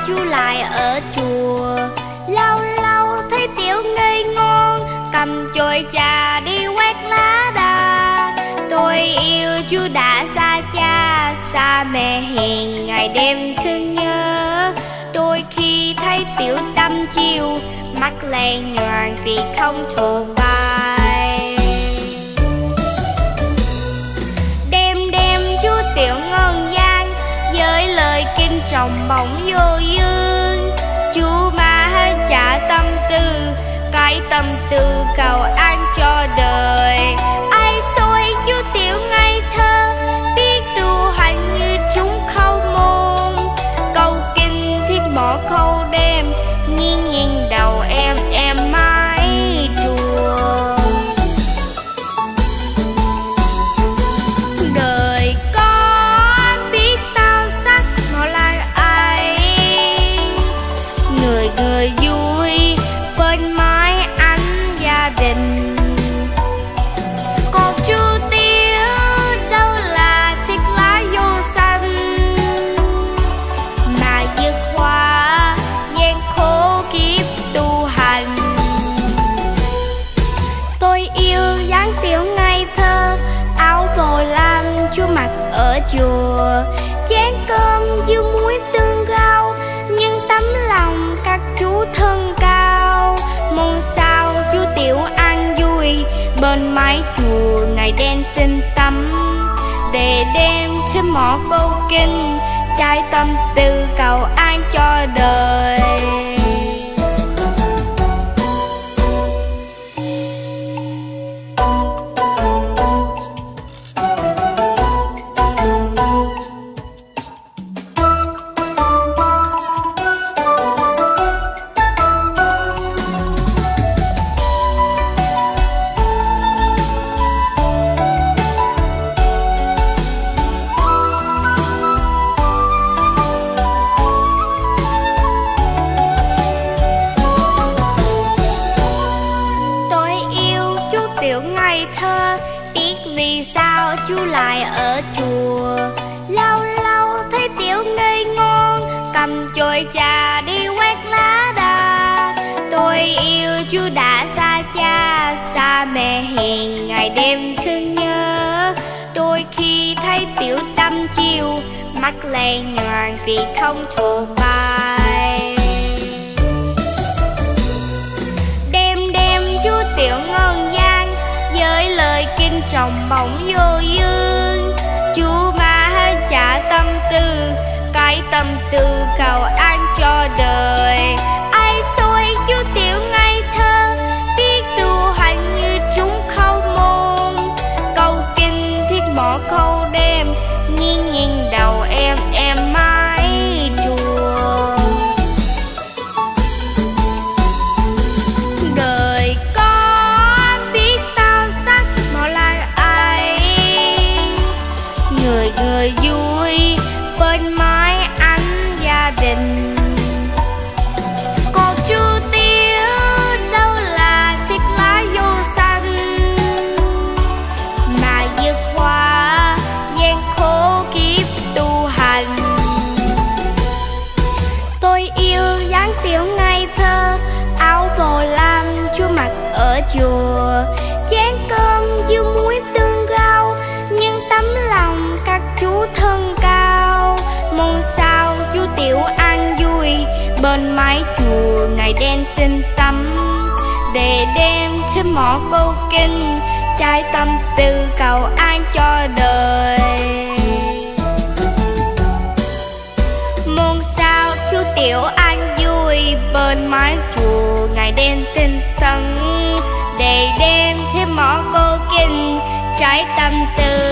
chú lại ở chùa. Lâu lâu thấy tiểu ngây ngon, cầm chổi trà đi quét lá đa. Tôi yêu chú đã xa cha, xa mẹ hiền ngày đêm thương nhớ. Đôi khi thấy tiểu tâm chiêu, mắt lèn nhoàng vì không thuộc bài. Đêm đêm chú tiểu ngân gian, với lời kinh trọng bổng vô dương. Chú mà hết trả tâm tư, cái tâm tư cầu an cho đời. Ai xui chú tiểu ngây thơ, biết tu hành như chúng khâu môn. Câu kinh thiết bỏ câu đêm, nghiêng nghiêng đầu em mãi chùa. Đời có biết tao sắc nó là ai, người người vui bên mái ánh gia đình. Còn chú tiểu đâu là thích lá vô xanh, mà dứt khoa gian khổ kiếp tu hành. Tôi yêu dáng tiểu ngây thơ, áo bồ lam chú mặc ở chùa. Chén cơm dưa muối tương rau, nhưng tấm lòng các chú thân cao. Mong sao chú tiểu an vui, bên mái chùa ngày đen tinh tắm. Để đêm thêm mỏ câu kinh, trái tâm tư cầu an cho đời. Biết vì sao chú lại ở chùa. Lâu lâu thấy tiểu ngây ngon, cầm chổi trà đi quét lá đa. Tôi yêu chú đã xa cha, xa mẹ hiền ngày đêm thương nhớ. Đôi khi thấy tiểu tâm chiêu, mắt lèn nhoàng vì không thuộc bài. Đêm đêm chú tiểu ngân gian, với lời kinh trọng bổng vô dương. Chú mà hết trả tâm tư, cái tâm tư cầu an cho đời. Ai xui chú tiểu ngây thơ, biết tu hành như chúng khâu môn. Câu kinh thiết bỏ câu đêm, nghiêng nghiêng đầu em mãi chùa. Đời có biết tao sắc nó là ai, người người vui bên mái ánh gia đình. Còn chú tiểu đâu là thích lá vô xanh, mà dứt khoa gian khổ kiếp tu hành. Tôi yêu dáng tiểu ngây thơ, áo bồ lam chú mặc ở chùa. Chén cơm dưa muối tương rau, nhưng tấm lòng các chú thân cao. Mong sao chú tiểu an vui, bên mái chùa ngày đen tinh tắm. Để đêm thêm mỏ câu kinh, trái tâm tư cầu an cho đời. Mong sao chú tiểu an vui, bên mái chùa ngày đen tinh tấn. Để đêm thêm mỏ câu kinh, trái tâm tư